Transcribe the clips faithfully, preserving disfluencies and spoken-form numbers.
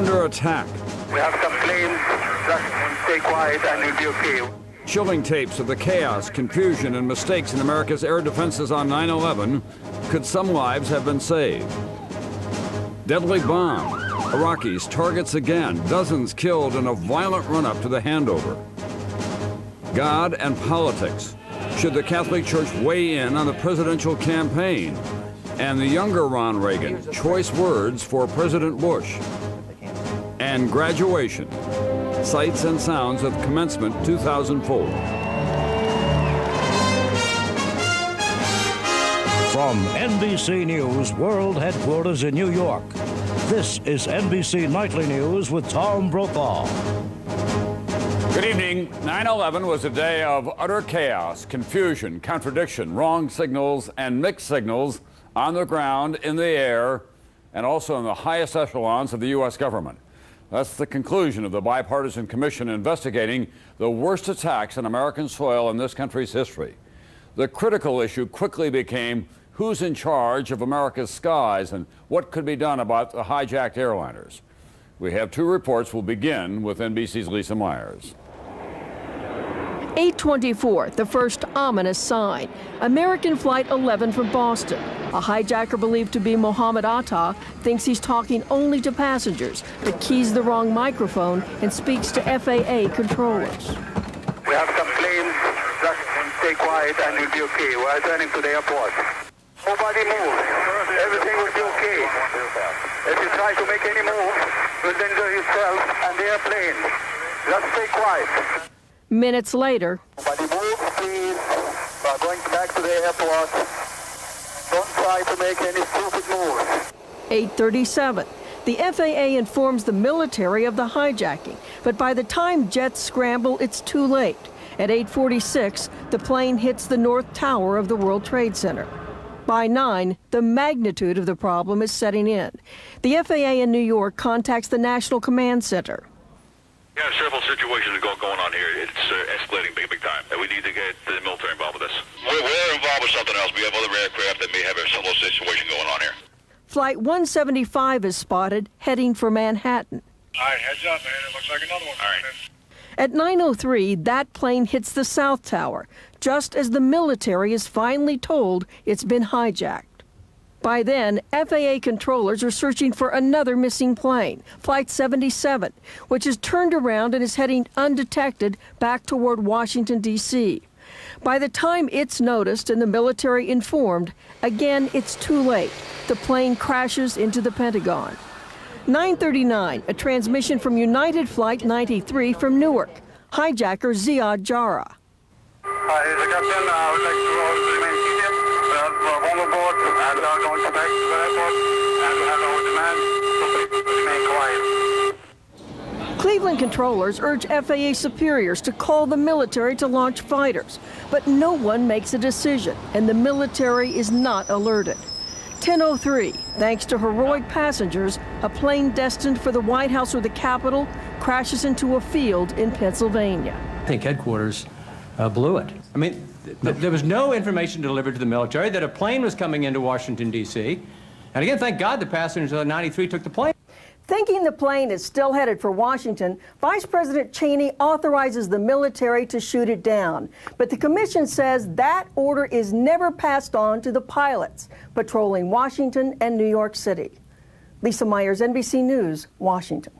under attack. We have some planes, just stay quiet and we'll be okay. Chilling tapes of the chaos, confusion, and mistakes in America's air defenses on nine eleven. Could some lives have been saved? Deadly bomb. Iraqis targets again. Dozens killed in a violent run-up to the handover. God and politics. Should the Catholic Church weigh in on the presidential campaign? And the younger Ron Reagan. Choice words for President Bush. And graduation. Sights and sounds of commencement two thousand four. From N B C News World Headquarters in New York, this is N B C Nightly News with Tom Brokaw. Good evening. nine eleven was a day of utter chaos, confusion, contradiction, wrong signals, and mixed signals on the ground, in the air, and also in the highest echelons of the U S government. That's the conclusion of the bipartisan commission investigating the worst attacks on American soil in this country's history. The critical issue quickly became who's in charge of America's skies and what could be done about the hijacked airliners. We have two reports. We'll begin with N B C's Lisa Myers. eight twenty-four, the first ominous sign. American Flight eleven from Boston. A hijacker believed to be Mohammed Atta thinks he's talking only to passengers, but keys the wrong microphone and speaks to F A A controllers. We have some planes, just stay quiet and we'll be okay. We're returning to the airport. Nobody move. Everything will be okay. If you try to make any move, you'll injure yourself and the airplane. Just stay quiet. Minutes later, nobody move, please. We're going back to the airport. Don't try to make any stupid moves. eight thirty-seven. The F A A informs the military of the hijacking, but by the time jets scramble, it's too late. At eight forty-six, the plane hits the North Tower of the World Trade Center. By nine, the magnitude of the problem is setting in. The F A A in New York contacts the National Command Center. We have several situations go, going on here. It's uh, escalating big, big time. And we need to get the military involved with this. We're, we're involved with something else. We have other aircraft that may have a similar situation going on here. Flight one seventy-five is spotted heading for Manhattan. All right, heads up, man. It looks like another one. All right. At nine oh three, that plane hits the South Tower, just as the military is finally told it's been hijacked. By then, F A A controllers are searching for another missing plane, Flight seventy-seven, which is turned around and is heading undetected back toward Washington, D C By the time it's noticed and the military informed, again, it's too late. The plane crashes into the Pentagon. nine thirty-nine, a transmission from United Flight ninety-three from Newark. Hijacker Ziad Jarrah. Hi, here's the captain. I would like to all remain seated. We have uh, one aboard and we are going to back to the airport and we have our demand to remain quiet. Cleveland controllers urge F A A superiors to call the military to launch fighters, but no one makes a decision, and the military is not alerted. ten oh three, thanks to heroic passengers, a plane destined for the White House or the Capitol crashes into a field in Pennsylvania. I think headquarters uh, blew it. I mean, th th there was no information delivered to the military that a plane was coming into Washington, D C And again, thank God the passengers of the ninety-three took the plane. Thinking the plane is still headed for Washington, Vice President Cheney authorizes the military to shoot it down. But the commission says that order is never passed on to the pilots patrolling Washington and New York City. Lisa Myers, N B C News, Washington.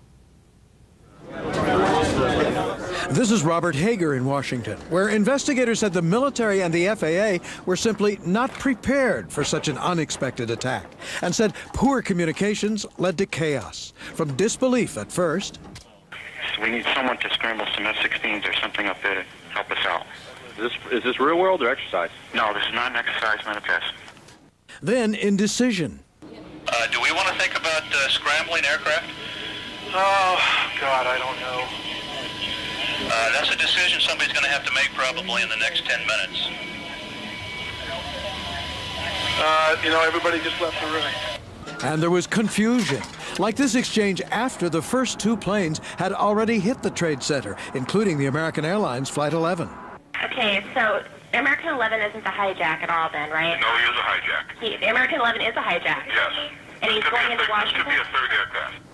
This is Robert Hager in Washington, where investigators said the military and the F A A were simply not prepared for such an unexpected attack, and said poor communications led to chaos. From disbelief at first. So we need someone to scramble some F sixteens or something up there to help us out. Is this, is this real world or exercise? No, this is not an exercise, not a test. Then indecision. Uh, do we want to think about uh, scrambling aircraft? Oh, God, I don't know. Uh, that's a decision somebody's going to have to make probably in the next ten minutes. Uh, you know, everybody just left the room. And there was confusion, like this exchange after the first two planes had already hit the Trade Center, including the American Airlines Flight eleven. Okay, so American eleven isn't the hijack at all then, right? No, he is a hijack. He, the American eleven is a hijack? Yes. And he's going into Washington? This could be a third aircraft.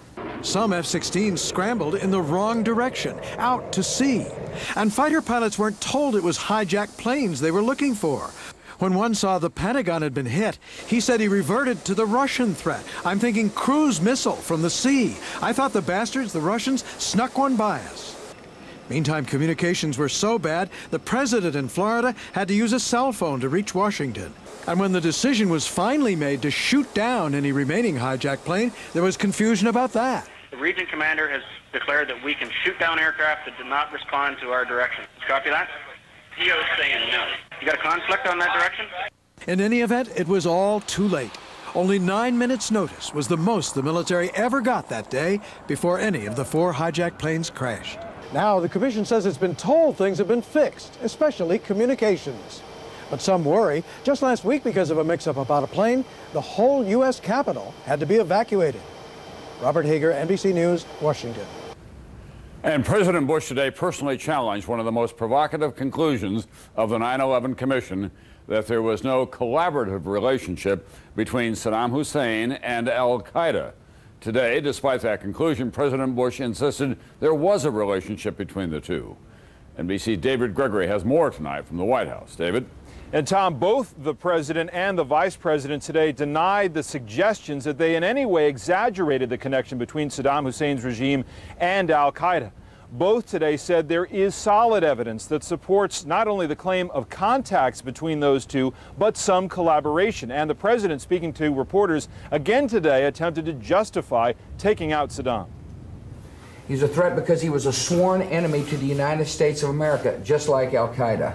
Some F sixteens scrambled in the wrong direction, out to sea. And fighter pilots weren't told it was hijacked planes they were looking for. When one saw the Pentagon had been hit, he said he reverted to the Russian threat. I'm thinking cruise missile from the sea. I thought the bastards, the Russians, snuck one by us. Meantime, communications were so bad, the president in Florida had to use a cell phone to reach Washington. And when the decision was finally made to shoot down any remaining hijacked plane, there was confusion about that. The region commander has declared that we can shoot down aircraft that did not respond to our direction. Copy that? P O's saying no. You got a conflict on that direction? In any event, it was all too late. Only nine minutes' notice was the most the military ever got that day before any of the four hijacked planes crashed. Now, the commission says it's been told things have been fixed, especially communications. But some worry. Just last week, because of a mix-up about a plane, the whole U S Capitol had to be evacuated. Robert Hager, N B C News, Washington. And President Bush today personally challenged one of the most provocative conclusions of the nine eleven Commission, that there was no collaborative relationship between Saddam Hussein and al-Qaeda. Today, despite that conclusion, President Bush insisted there was a relationship between the two. N B C David Gregory has more tonight from the White House. David? And Tom, both the president and the vice president today denied the suggestions that they in any way exaggerated the connection between Saddam Hussein's regime and al-Qaeda. Both today said there is solid evidence that supports not only the claim of contacts between those two, but some collaboration. And the president, speaking to reporters again today, attempted to justify taking out Saddam. He's a threat because he was a sworn enemy to the United States of America, just like al-Qaeda.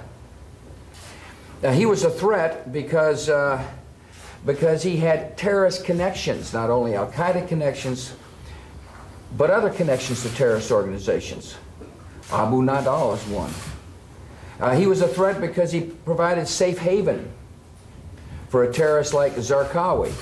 Uh, he was a threat because, uh, because he had terrorist connections, not only al-Qaeda connections, but other connections to terrorist organizations. Abu Nadal is one. Uh, he was a threat because he provided safe haven for a terrorist like Zarqawi,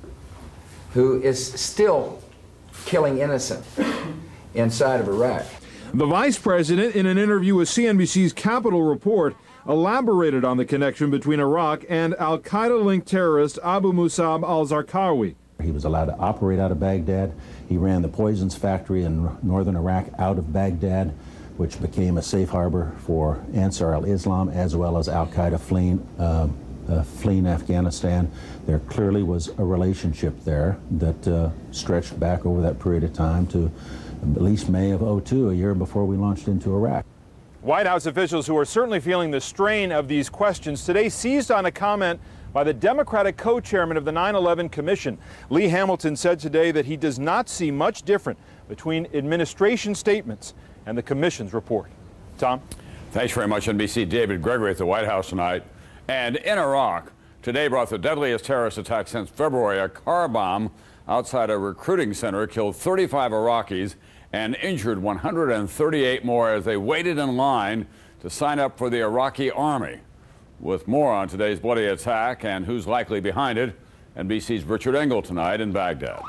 who is still killing innocent inside of Iraq. The vice president, in an interview with C N B C's Capitol Report, elaborated on the connection between Iraq and al-Qaeda-linked terrorist Abu Musab al-Zarqawi. He was allowed to operate out of Baghdad. He ran the poisons factory in northern Iraq out of Baghdad, which became a safe harbor for Ansar al-Islam as well as al-Qaeda fleeing, uh, uh, fleeing Afghanistan. There clearly was a relationship there that uh, stretched back over that period of time to at least May of oh two, a year before we launched into Iraq. White House officials, who are certainly feeling the strain of these questions, today seized on a comment by the Democratic co-chairman of the nine eleven Commission. Lee Hamilton said today that he does not see much different between administration statements and the Commission's report. Tom? Thanks very much, N B C David Gregory at the White House tonight. And in Iraq, today brought the deadliest terrorist attack since February. A car bomb outside a recruiting center killed thirty-five Iraqis and injured one hundred thirty-eight more as they waited in line to sign up for the Iraqi army. With more on today's bloody attack and who's likely behind it, N B C's Richard Engel tonight in Baghdad.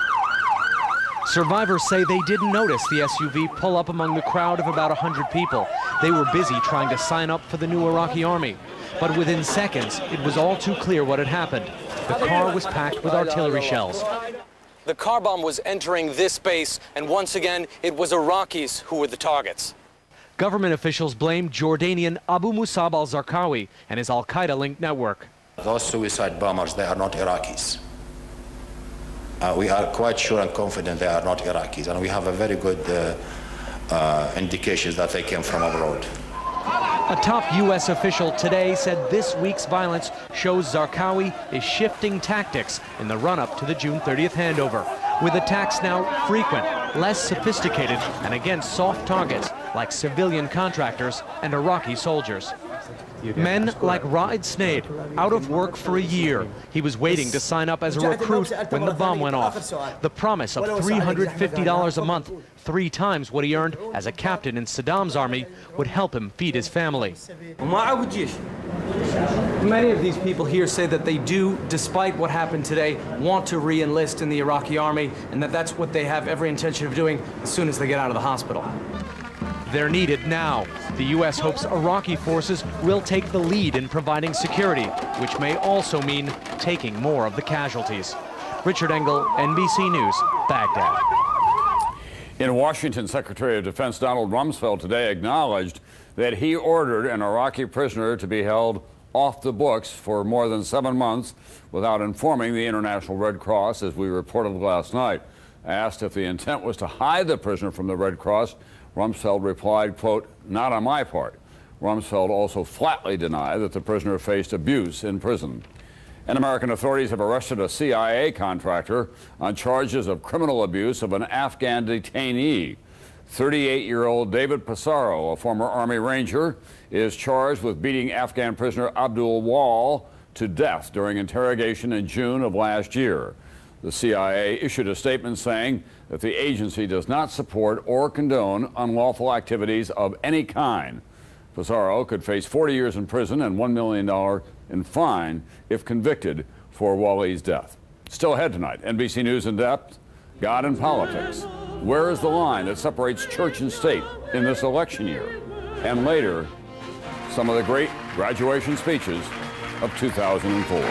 Survivors say they didn't notice the S U V pull up among the crowd of about one hundred people. They were busy trying to sign up for the new Iraqi army. But within seconds, it was all too clear what had happened. The car was packed with artillery shells. The car bomb was entering this base, and once again, it was Iraqis who were the targets. Government officials blamed Jordanian Abu Musab al-Zarqawi and his al-Qaeda-linked network. Those suicide bombers, they are not Iraqis. Uh, we are quite sure and confident they are not Iraqis, and we have a very good uh, uh, indications that they came from abroad. A top U S official today said this week's violence shows Zarqawi is shifting tactics in the run-up to the June thirtieth handover, with attacks now frequent, less sophisticated, and against soft targets like civilian contractors and Iraqi soldiers. Men like Raed Sneid, out of work for a year. He was waiting to sign up as a recruit when the bomb went off. The promise of three hundred fifty dollars a month, three times what he earned as a captain in Saddam's army, would help him feed his family. Many of these people here say that they do, despite what happened today, want to re-enlist in the Iraqi army, and that that's what they have every intention of doing as soon as they get out of the hospital. They're needed now. The U S hopes Iraqi forces will take the lead in providing security, which may also mean taking more of the casualties. Richard Engel, N B C News, Baghdad. In Washington, Secretary of Defense Donald Rumsfeld today acknowledged that he ordered an Iraqi prisoner to be held off the books for more than seven months without informing the International Red Cross, as we reported last night. Asked if the intent was to hide the prisoner from the Red Cross, Rumsfeld replied, quote, "Not on my part." Rumsfeld also flatly denied that the prisoner faced abuse in prison. And American authorities have arrested a C I A contractor on charges of criminal abuse of an Afghan detainee. thirty-eight-year-old David Pissarro, a former Army Ranger, is charged with beating Afghan prisoner Abdul Wall to death during interrogation in June of last year. The C I A issued a statement saying that the agency does not support or condone unlawful activities of any kind. Pissarro could face forty years in prison and one million dollars in fine if convicted for Wally's death. Still ahead tonight, N B C News in depth, God and politics. Where is the line that separates church and state in this election year? And later, some of the great graduation speeches of two thousand four.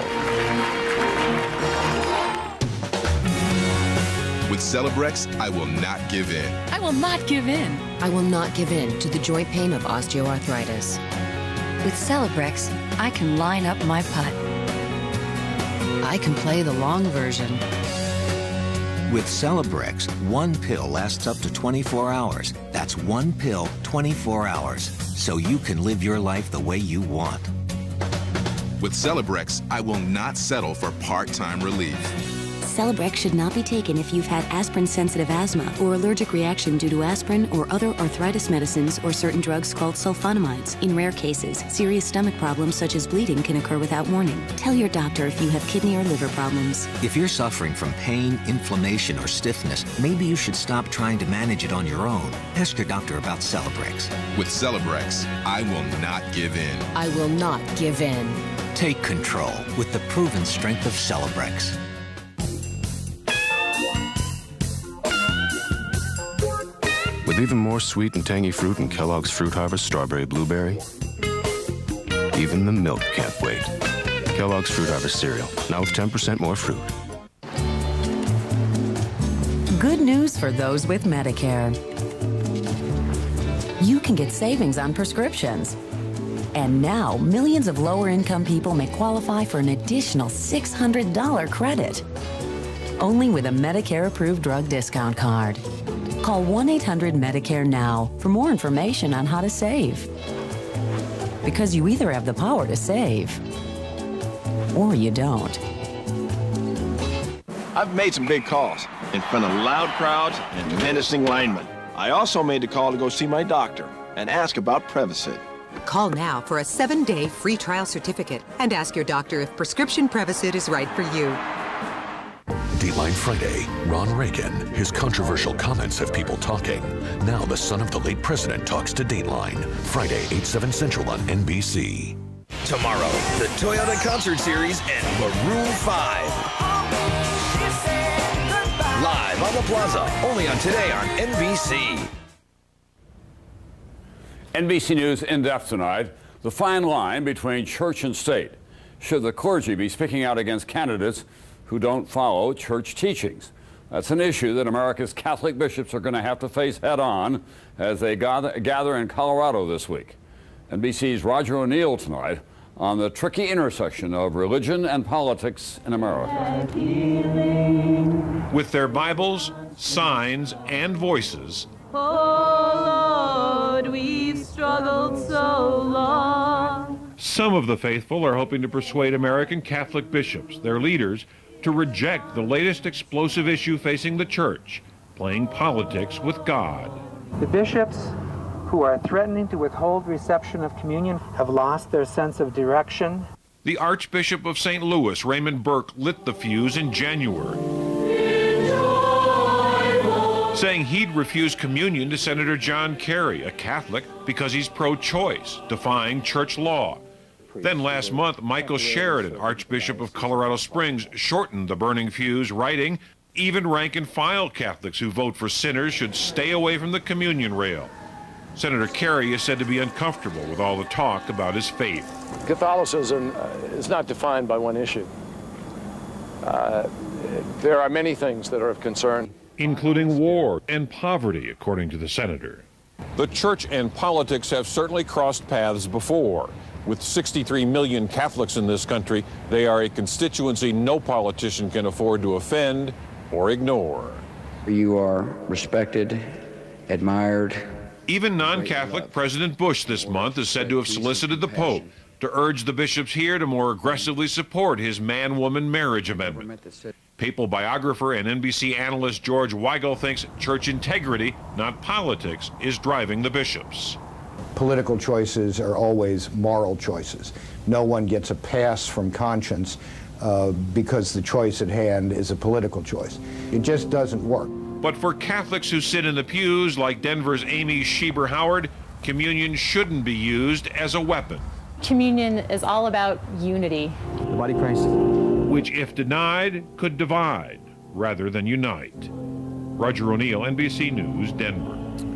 With Celebrex, I will not give in. I will not give in. I will not give in to the joint pain of osteoarthritis. With Celebrex, I can line up my putt. I can play the long version. With Celebrex, one pill lasts up to twenty-four hours. That's one pill, twenty-four hours. So you can live your life the way you want. With Celebrex, I will not settle for part-time relief. Celebrex should not be taken if you've had aspirin-sensitive asthma or allergic reaction due to aspirin or other arthritis medicines or certain drugs called sulfonamides. In rare cases, serious stomach problems such as bleeding can occur without warning. Tell your doctor if you have kidney or liver problems. If you're suffering from pain, inflammation, or stiffness, maybe you should stop trying to manage it on your own. Ask your doctor about Celebrex. With Celebrex, I will not give in. I will not give in. Take control with the proven strength of Celebrex. With even more sweet and tangy fruit in Kellogg's Fruit Harvest Strawberry Blueberry, even the milk can't wait. Kellogg's Fruit Harvest cereal, now with ten percent more fruit. Good news for those with Medicare. You can get savings on prescriptions. And now, millions of lower-income people may qualify for an additional six hundred dollars credit. Only with a Medicare-approved drug discount card. Call one eight hundred Medicare now for more information on how to save. Because you either have the power to save, or you don't. I've made some big calls in front of loud crowds and menacing linemen. I also made the call to go see my doctor and ask about Prevacid. Call now for a seven-day free trial certificate and ask your doctor if prescription Prevacid is right for you. Dateline Friday, Ron Reagan. His controversial comments have people talking. Now the son of the late president talks to Dateline. Friday, eight, seven Central on N B C. Tomorrow, the Toyota Concert Series and Maroon five. Live on the Plaza, only on Today on N B C. N B C News in depth tonight. The fine line between church and state. Should the clergy be speaking out against candidates who don't follow church teachings? That's an issue that America's Catholic bishops are going to have to face head on as they gather, gather in Colorado this week. N B C's Roger O'Neill tonight on the tricky intersection of religion and politics in America. With their Bibles, signs, and voices, oh Lord, we've struggled so long. Some of the faithful are hoping to persuade American Catholic bishops, their leaders, to reject the latest explosive issue facing the church, playing politics with God. The bishops who are threatening to withhold reception of communion have lost their sense of direction. The Archbishop of Saint Louis, Raymond Burke, lit the fuse in January, saying he'd refuse communion to Senator John Kerry, a Catholic, because he's pro-choice, defying church law. Then last month, Michael Sheridan, Archbishop of Colorado Springs, shortened the burning fuse, writing, even rank-and-file Catholics who vote for sinners should stay away from the communion rail. Senator Kerry is said to be uncomfortable with all the talk about his faith. Catholicism is not defined by one issue. Uh, there are many things that are of concern. including war and poverty, according to the senator. The church and politics have certainly crossed paths before. With sixty-three million Catholics in this country, they are a constituency no politician can afford to offend or ignore. You are respected, admired. Even non-Catholic President Bush this month is said to have solicited the Pope to urge the bishops here to more aggressively support his man-woman marriage amendment. Papal biographer and N B C analyst George Weigel thinks church integrity, not politics, is driving the bishops. Political choices are always moral choices. No one gets a pass from conscience uh, because the choice at hand is a political choice. It just doesn't work. But for Catholics who sit in the pews, like Denver's Amy Schieber Howard, communion shouldn't be used as a weapon. Communion is all about unity. The body prays. Which, if denied, could divide rather than unite. Roger O'Neill, N B C News, Denver.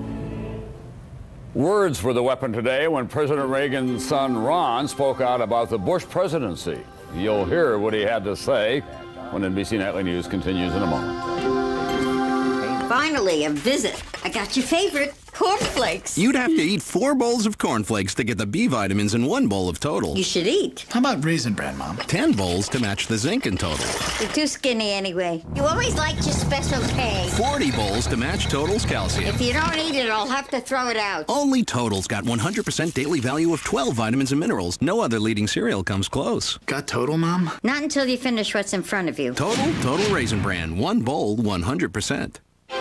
Words were the weapon today when President Reagan's son Ron spoke out about the Bush presidency. You'll hear what he had to say when N B C Nightly News continues in a moment. Finally, a visit. I got your favorite, cornflakes. You'd have to eat four bowls of cornflakes to get the B vitamins in one bowl of Total. You should eat. How about Raisin Bran, Mom? Ten bowls to match the zinc in Total. You're too skinny anyway. You always liked your special K. Forty bowls to match Total's calcium. If you don't eat it, I'll have to throw it out. Only Total's got one hundred percent daily value of twelve vitamins and minerals. No other leading cereal comes close. Got Total, Mom? Not until you finish what's in front of you. Total, Total Raisin Bran. One bowl, one hundred percent.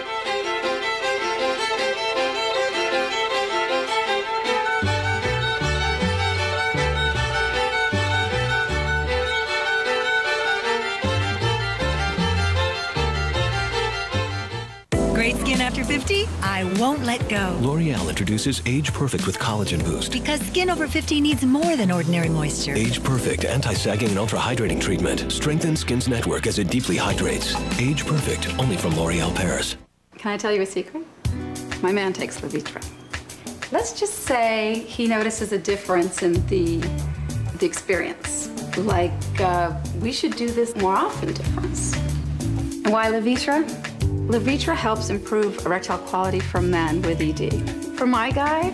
Great skin after fifty? I won't let go. L'Oreal introduces Age Perfect with Collagen Boost. Because skin over fifty needs more than ordinary moisture. Age Perfect anti-sagging and ultra-hydrating treatment strengthens skin's network as it deeply hydrates. Age Perfect, only from L'Oreal Paris. Can I tell you a secret? My man takes Levitra. Let's just say he notices a difference in the, the experience. Like, uh, we should do this more often difference. And why Levitra? Levitra helps improve erectile quality for men with E D. For my guy,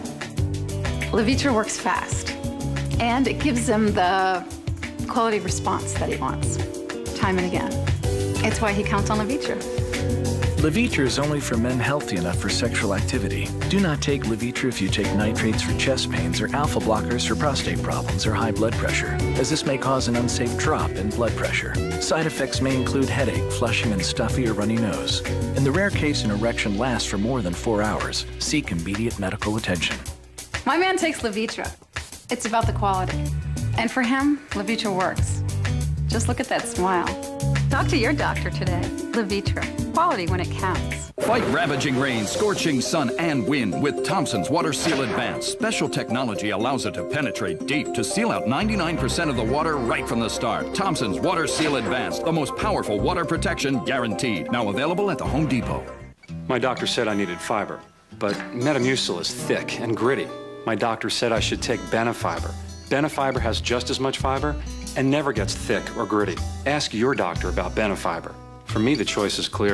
Levitra works fast, and it gives him the quality response that he wants, time and again. It's why he counts on Levitra. Levitra is only for men healthy enough for sexual activity. Do not take Levitra if you take nitrates for chest pains or alpha blockers for prostate problems or high blood pressure, as this may cause an unsafe drop in blood pressure. Side effects may include headache, flushing, and stuffy or runny nose. In the rare case an erection lasts for more than four hours, seek immediate medical attention. My man takes Levitra. It's about the quality. And for him, Levitra works. Just look at that smile. Talk to your doctor today. Levitra. Quality when it counts. Fight ravaging rain, scorching sun, and wind with Thompson's Water Seal Advanced. Special technology allows it to penetrate deep to seal out ninety-nine percent of the water right from the start. Thompson's Water Seal Advanced, the most powerful water protection guaranteed. Now available at the Home Depot. My doctor said I needed fiber, but Metamucil is thick and gritty. My doctor said I should take Benefiber. Benefiber has just as much fiber and never gets thick or gritty. Ask your doctor about Benefiber. For me, the choice is clear.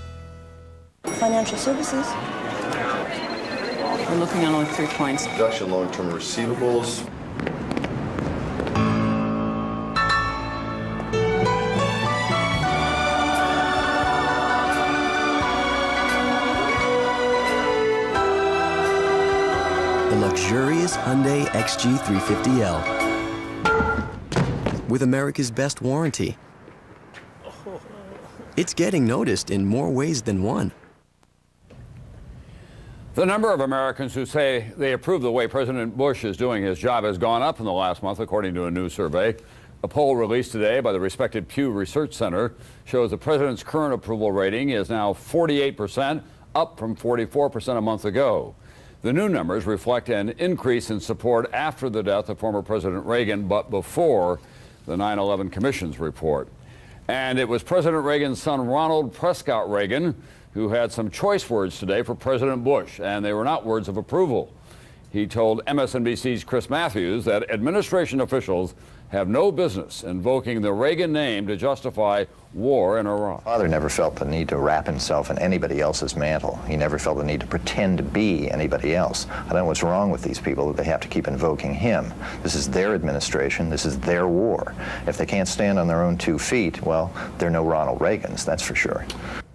Financial services. We're looking at only three points. Reduction long-term receivables. The luxurious Hyundai X G three fifty L. With America's best warranty. It's getting noticed in more ways than one. The number of Americans who say they approve the way President Bush is doing his job has gone up in the last month, according to a new survey. A poll released today by the respected Pew Research Center shows the president's current approval rating is now forty-eight percent, up from forty-four percent a month ago. The new numbers reflect an increase in support after the death of former President Reagan, but before the nine eleven Commission's report. And it was President Reagan's son, Ronald Prescott Reagan, who had some choice words today for President Bush, and they were not words of approval. He told M S N B C's Chris Matthews that administration officials have no business invoking the Reagan name to justify war in Iraq. Father never felt the need to wrap himself in anybody else's mantle. He never felt the need to pretend to be anybody else. I don't know what's wrong with these people that they have to keep invoking him. This is their administration. This is their war. If they can't stand on their own two feet, well, they're no Ronald Reagans, that's for sure.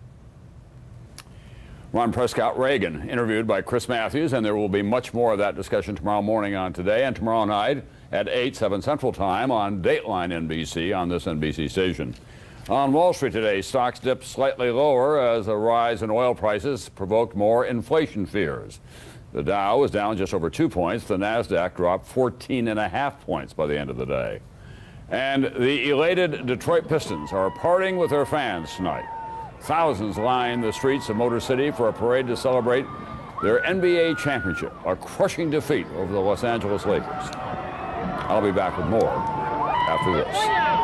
Ron Prescott Reagan, interviewed by Chris Matthews, and there will be much more of that discussion tomorrow morning on Today and tomorrow night at eight, seven Central Time on Dateline N B C on this N B C station. On Wall Street today, stocks dipped slightly lower as a rise in oil prices provoked more inflation fears. The Dow was down just over two points. The NASDAQ dropped fourteen and a half points by the end of the day. And the elated Detroit Pistons are partying with their fans tonight. Thousands line the streets of Motor City for a parade to celebrate their N B A championship, a crushing defeat over the Los Angeles Lakers. I'll be back with more after this.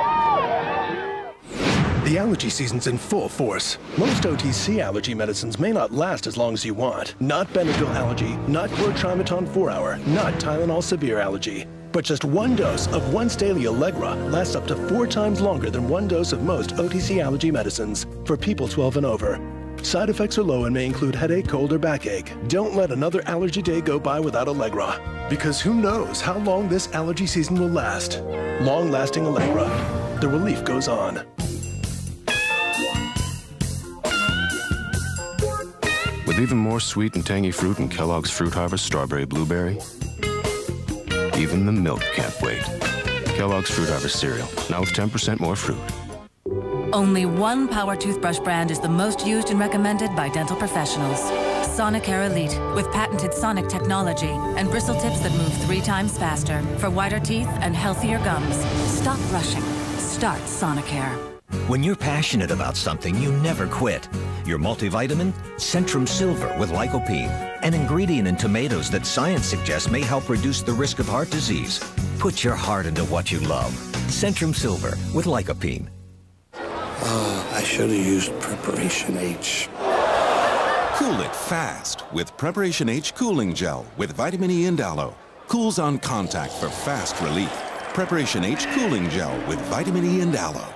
The allergy season's in full force. Most O T C allergy medicines may not last as long as you want. Not Benadryl allergy, not chlortrimeton four hour, not Tylenol severe allergy. But just one dose of once daily Allegra lasts up to four times longer than one dose of most O T C allergy medicines for people twelve and over. Side effects are low and may include headache, cold, or backache. Don't let another allergy day go by without Allegra, because who knows how long this allergy season will last. Long-lasting Allegra. The relief goes on. With even more sweet and tangy fruit in Kellogg's Fruit Harvest Strawberry Blueberry, even the milk can't wait. Kellogg's Fruit Harvest cereal, now with ten percent more fruit. Only one power toothbrush brand is the most used and recommended by dental professionals. Sonicare Elite, with patented sonic technology and bristle tips that move three times faster for whiter teeth and healthier gums. Stop brushing. Start Sonicare. When you're passionate about something, you never quit. Your multivitamin, Centrum Silver with lycopene, an ingredient in tomatoes that science suggests may help reduce the risk of heart disease. Put your heart into what you love. Centrum Silver with lycopene. Oh, I should have used Preparation H. Cool it fast with Preparation H Cooling Gel with Vitamin E and Aloe. Cools on contact for fast relief. Preparation H Cooling Gel with Vitamin E and Aloe.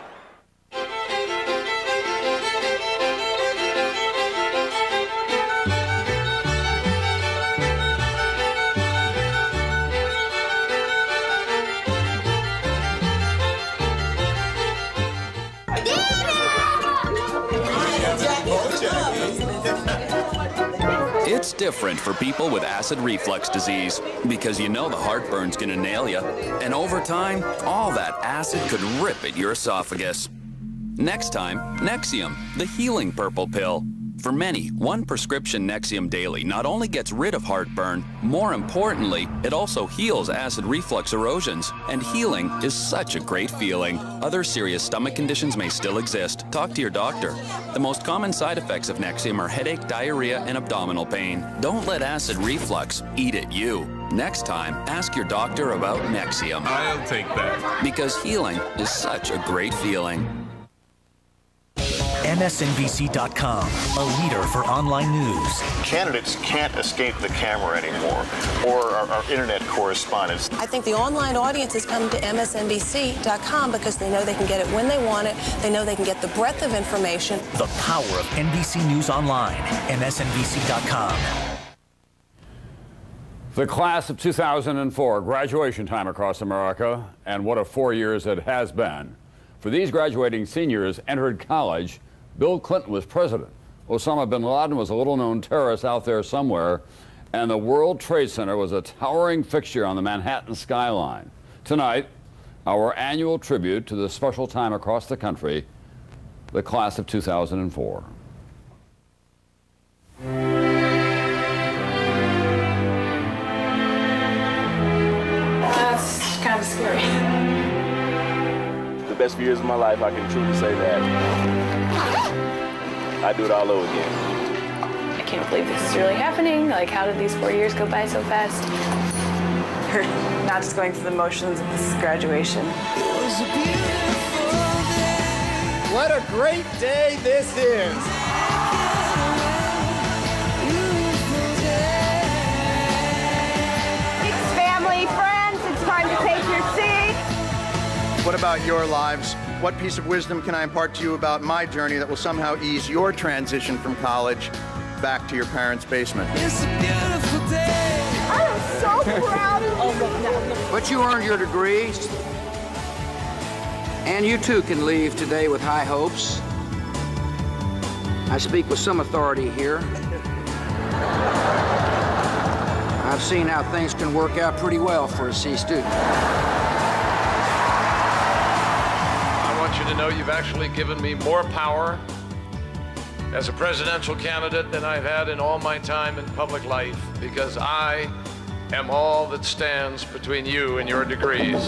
It's different for people with acid reflux disease because you know the heartburn's gonna nail you. And over time, all that acid could rip at your esophagus. Next time, Nexium, the healing purple pill. For many, one prescription Nexium daily not only gets rid of heartburn, more importantly, it also heals acid reflux erosions. And healing is such a great feeling. Other serious stomach conditions may still exist. Talk to your doctor. The most common side effects of Nexium are headache, diarrhea, and abdominal pain. Don't let acid reflux eat at you. Next time, ask your doctor about Nexium. I'll take that. Because healing is such a great feeling. M S N B C dot com, a leader for online news. Candidates can't escape the camera anymore, or our, our internet correspondents. I think the online audience is coming to M S N B C dot com because they know they can get it when they want it. They know they can get the breadth of information. The power of N B C News Online, M S N B C dot com. The class of two thousand four, graduation time across America, and what a four years it has been. For these graduating seniors entered college, Bill Clinton was president. Osama bin Laden was a little-known terrorist out there somewhere, and the World Trade Center was a towering fixture on the Manhattan skyline. Tonight, our annual tribute to the special time across the country, the class of two thousand four. That's kind of scary. The best few years of my life, I can truly say that. I'd do it all over again. I can't believe this is really happening. Like, how did these four years go by so fast? We're not just going through the motions of this graduation. What a great day this is. Family, friends, it's time to take your seat. about your lives? What piece of wisdom can I impart to you about my journey that will somehow ease your transition from college back to your parents' basement? It's a beautiful day. I am so proud of you. But you earned your degrees, and you too can leave today with high hopes. I speak with some authority here. I've seen how things can work out pretty well for a C student. I want you to know you've actually given me more power as a presidential candidate than I've had in all my time in public life, because I am all that stands between you and your degrees.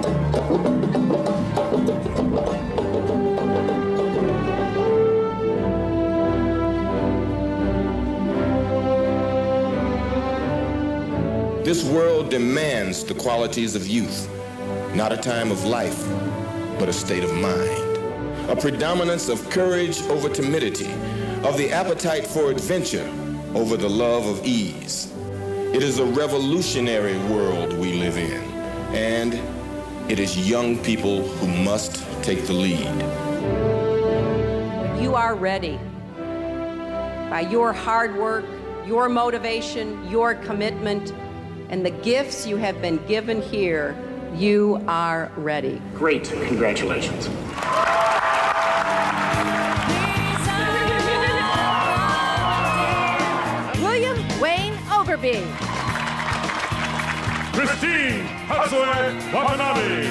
This world demands the qualities of youth, not a time of life, but a state of mind. A predominance of courage over timidity, of the appetite for adventure over the love of ease. It is a revolutionary world we live in, and it is young people who must take the lead. You are ready. By your hard work, your motivation, your commitment, and the gifts you have been given here, you are ready. Great, congratulations. William Wayne Overby. Christine Hatsue Watanabe.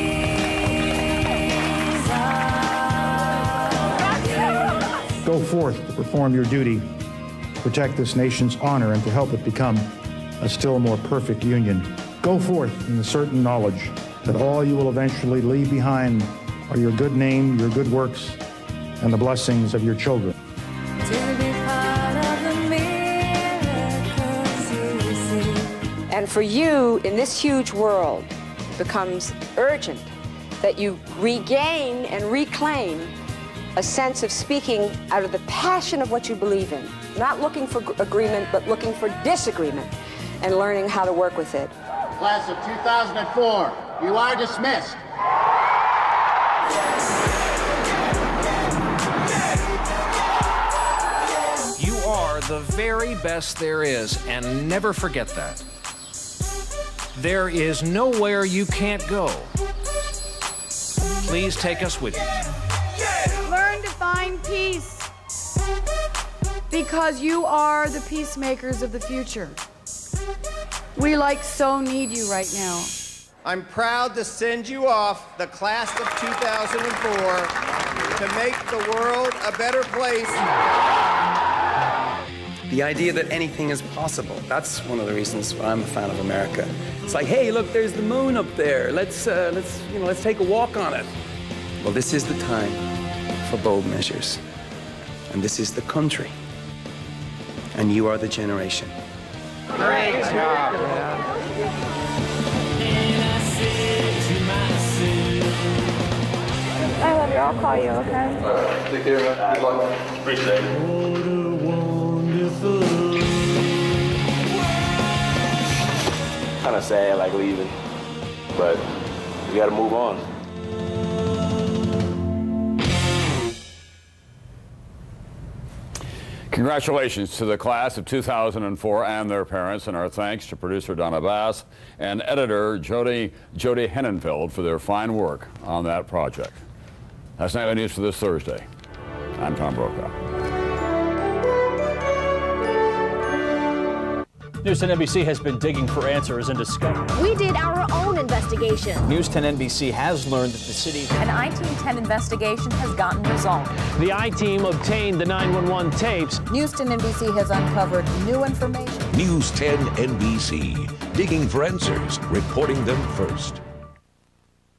Go forth to perform your duty, protect this nation's honor, and to help it become a still more perfect union. Go forth in the certain knowledge that all you will eventually leave behind are your good name, your good works, and the blessings of your children. And for you, in this huge world, it becomes urgent that you regain and reclaim a sense of speaking out of the passion of what you believe in. Not looking for agreement, but looking for disagreement, and learning how to work with it. Class of two thousand four, you are dismissed. You are the very best there is, and never forget that. There is nowhere you can't go. Please take us with you. Learn to find peace, because you are the peacemakers of the future. We like so need you right now. I'm proud to send you off, the class of two thousand four, to make the world a better place. The idea that anything is possible, that's one of the reasons why I'm a fan of America. It's like, hey, look, there's the moon up there. Let's, uh, let's, you know, let's take a walk on it. Well, this is the time for bold measures. And this is the country. And you are the generation. Great job. I love you. I'll call you, okay? All right. Take care, man. Good luck. Appreciate it. Kind of sad, like leaving, but you got to move on. Congratulations to the class of two thousand four and their parents, and our thanks to producer Donna Bass and editor Jody, Jody Hennenfeld for their fine work on that project. That's Nightly News for this Thursday. I'm Tom Brokaw. News ten N B C has been digging for answers and discovered. We did our own investigation. News ten N B C has learned that the city... An I Team ten investigation has gotten resolved. The I Team obtained the nine one one tapes. News ten N B C has uncovered new information. News ten N B C, digging for answers, reporting them first.